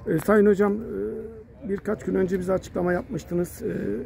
Sayın Hocam, birkaç gün önce bize açıklama yapmıştınız.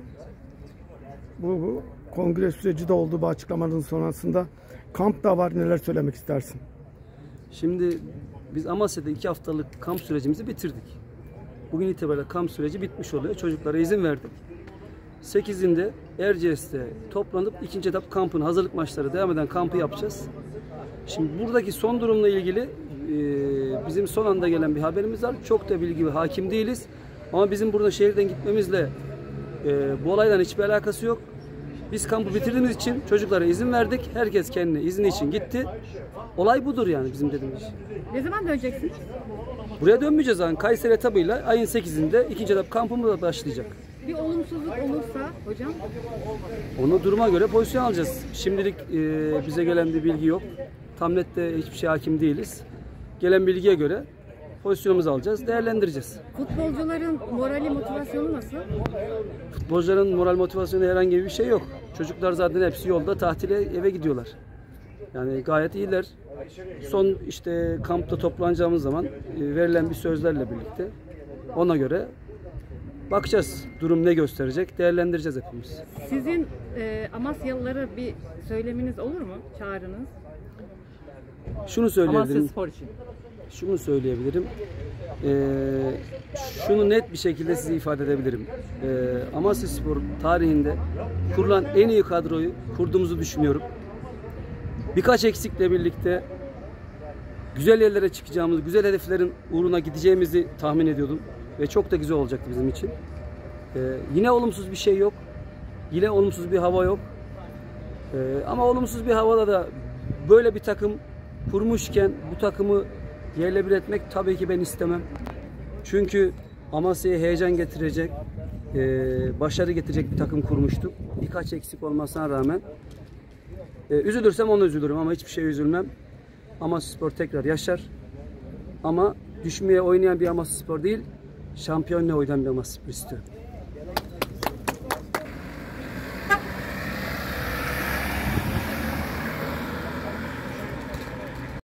Bu kongre süreci de oldu, bu açıklamanın sonrasında. Kamp da var, neler söylemek istersin? Şimdi biz Amasya'da 2 haftalık kamp sürecimizi bitirdik. Bugün itibariyle kamp süreci bitmiş oluyor. Çocuklara izin verdik. 8'inde Erciyes'te toplanıp 2. etap kampın hazırlık maçları devam eden kampı yapacağız. Şimdi buradaki son durumla ilgili bizim son anda gelen bir haberimiz var. Çok da bilgi ve hakim değiliz. Ama bizim burada şehirden gitmemizle bu olaydan hiçbir alakası yok. Biz kampı bitirdiğimiz için çocuklara izin verdik. Herkes kendi izni için gitti. Olay budur yani bizim dediğimiz. Ne zaman döneceksiniz? Buraya dönmeyeceğiz yani. Kayseri etabıyla ayın 8'inde 2. etap kampımız da başlayacak. Bir olumsuzluk olursa hocam? Onu duruma göre pozisyon alacağız. Şimdilik bize gelen bir bilgi yok. Tam nette hiçbir şey hakim değiliz. Gelen bilgiye göre pozisyonumuzu alacağız, değerlendireceğiz. Futbolcuların morali, motivasyonu nasıl? Futbolcuların moral motivasyonu herhangi bir şey yok. Çocuklar zaten hepsi yolda tatile eve gidiyorlar. Yani gayet iyiler. Son işte kampta toplanacağımız zaman verilen bir sözlerle birlikte ona göre bakacağız. Durum ne gösterecek, değerlendireceğiz hepimiz. Sizin Amasyalılara bir söyleminiz olur mu? Çağrınız? Şunu söyleyebilirim. Amasya Spor için. Şunu söyleyebilirim. Şunu net bir şekilde size ifade edebilirim. Amasya Spor tarihinde kurulan en iyi kadroyu kurduğumuzu düşünüyorum. Birkaç eksikle birlikte güzel yerlere çıkacağımız, güzel hedeflerin uğruna gideceğimizi tahmin ediyordum. Ve çok da güzel olacaktı bizim için. Yine olumsuz bir şey yok. Yine olumsuz bir hava yok. Ama olumsuz bir havada da böyle bir takım kurmuşken bu takımı yerle bir etmek tabii ki ben istemem. Çünkü Amasya'ya heyecan getirecek, başarı getirecek bir takım kurmuştuk. Birkaç eksik olmasına rağmen. Üzülürsem ona üzülürüm ama hiçbir şeye üzülmem. Amasyaspor tekrar yaşar. Ama düşmeye oynayan bir Amasyaspor değil, şampiyonla oynayan bir Amasyaspor istiyorum.